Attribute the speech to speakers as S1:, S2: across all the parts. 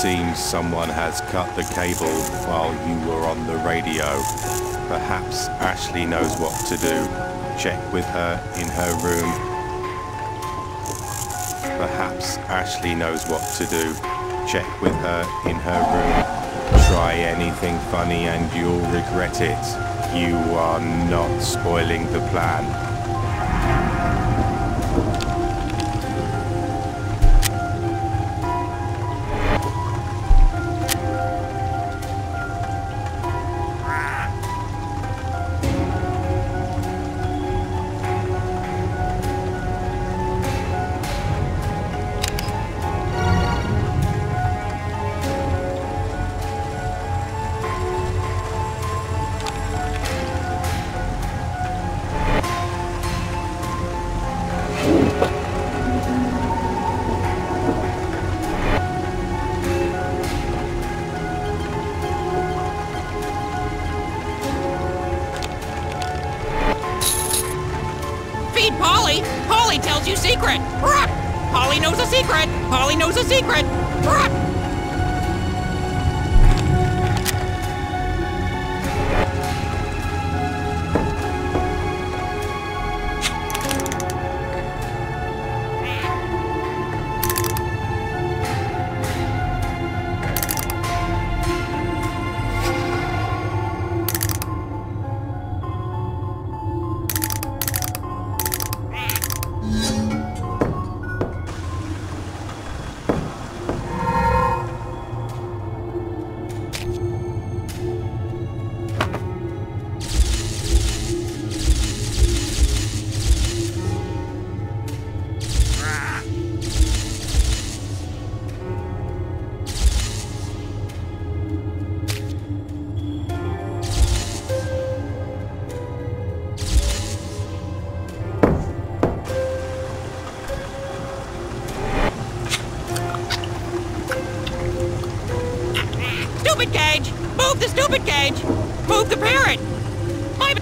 S1: seems someone has cut the cable while you were on the radio. Perhaps Ashley knows what to do. Check with her in her room. Perhaps Ashley knows what to do. Check with her in her room. Try anything funny and you'll regret it. You are not spoiling the plan.
S2: Feed Polly! Polly tells you secret! Ruh! Polly knows a secret! Polly knows a secret! Ruh! Stupid cage! Move the stupid cage! Move the parrot! My...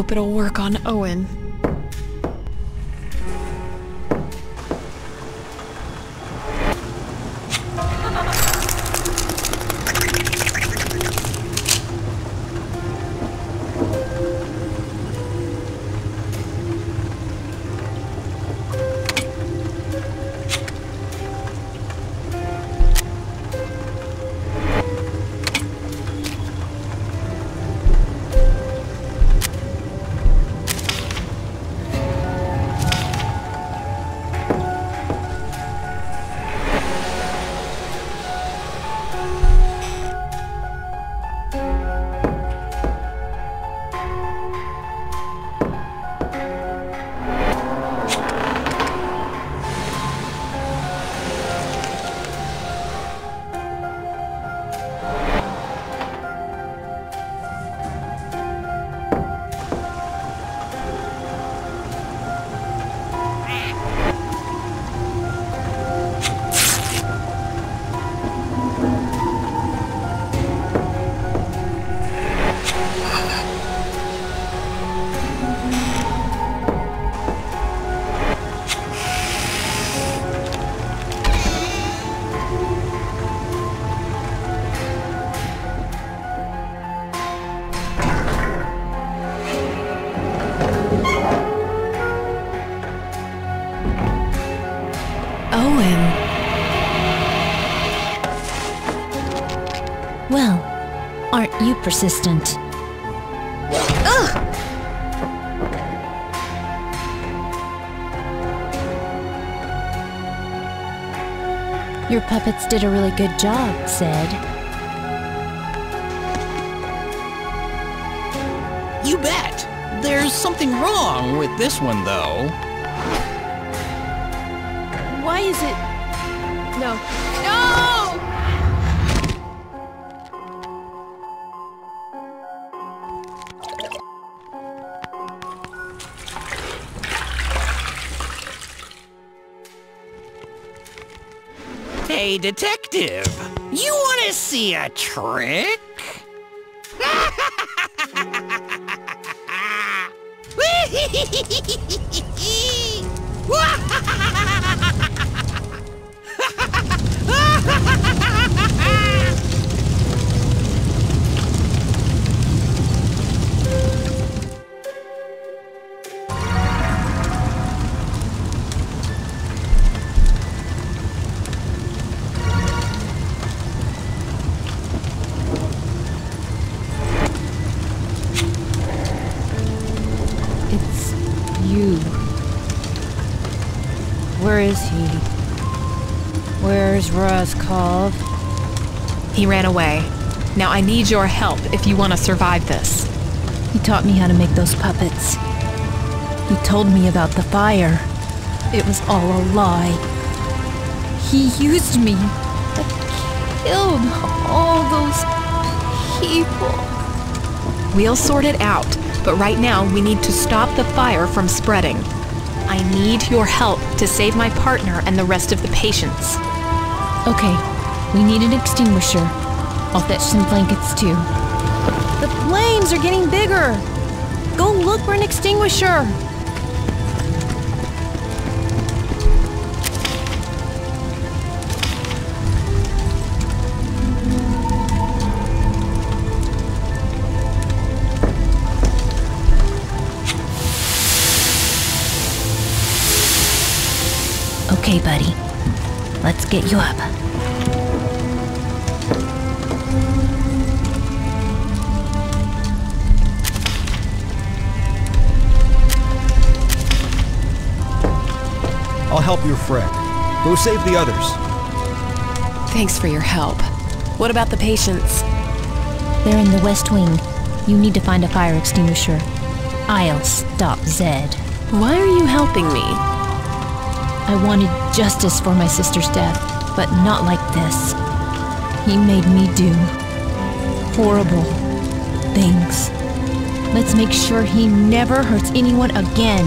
S3: hope it'll work on Owen.
S4: Well, aren't you persistent?
S3: Ugh!
S4: Your puppets did a really good job, Zed.
S2: You bet. There's something wrong with this one, though.
S3: Why is it... No. No!
S2: Hey, detective, you want to see a trick?
S4: Where is he? Where's Roscoe?
S3: He ran away. Now I need your help if you want to survive this.
S4: He taught me how to make those puppets. He told me about the fire. It was all a lie. He used me. I killed all those people.
S3: We'll sort it out, but right now we need to stop the fire from spreading. I need your help to save my partner and the rest of the patients.
S4: Okay, we need an extinguisher. I'll fetch some blankets too. The flames are getting bigger! Go look for an extinguisher! Okay, buddy. Let's get you up.
S5: I'll help your friend. Go save the others.
S3: Thanks for your help. What about the patients?
S4: They're in the West Wing. You need to find a fire extinguisher. I'll stop Zed.
S3: Why are you helping me?
S4: I wanted justice for my sister's death, but not like this. He made me do horrible things. Let's make sure he never hurts anyone again.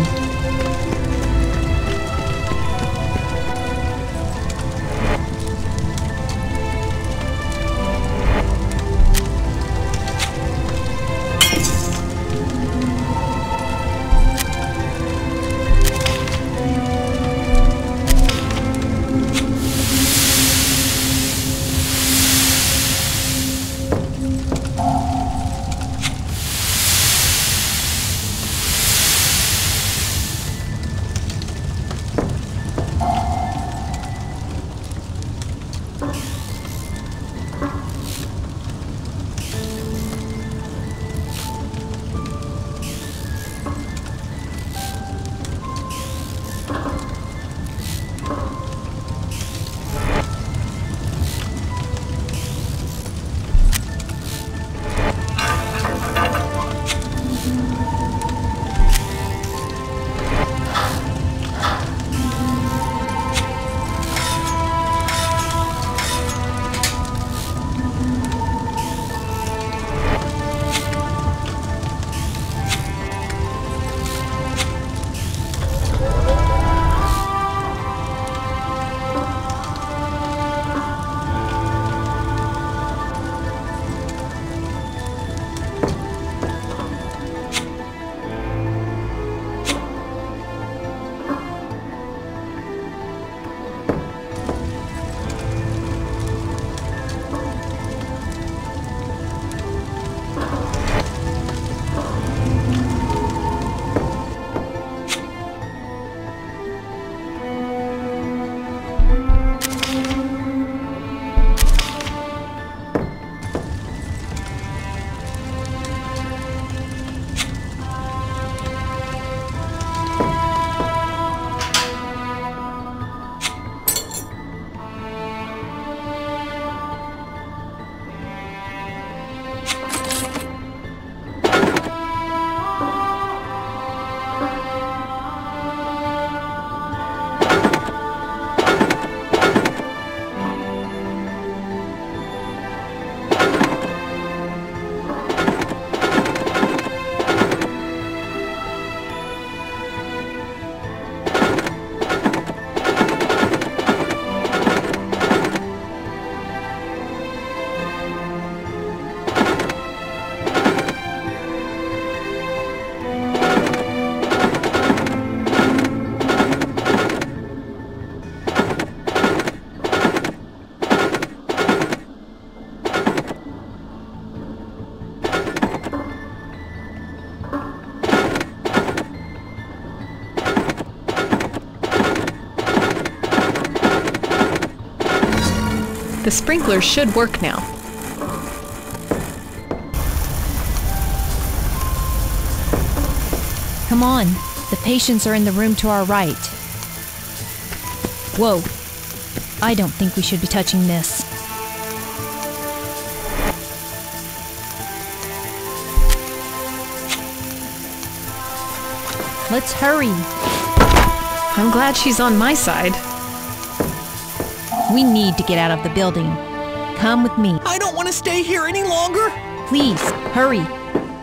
S3: The sprinklers should work now.
S4: Come on. The patients are in the room to our right. Whoa. I don't think we should be touching this. Let's hurry.
S3: I'm glad she's on my side.
S4: We need to get out of the building. Come with me.
S6: I don't want to stay here any longer.
S4: Please, hurry.